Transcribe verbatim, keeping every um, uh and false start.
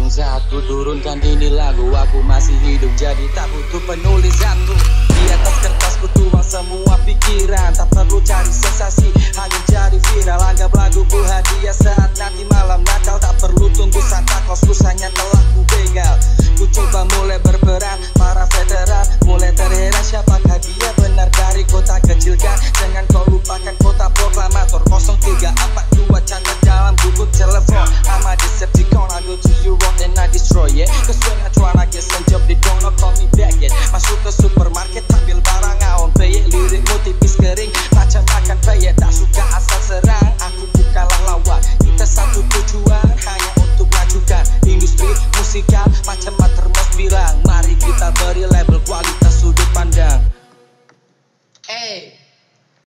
saat ku turunkan ini lagu, aku masih hidup jadi tak butuh penulis satu. Di atas kertas ku tuang semua pikiran, tak perlu cari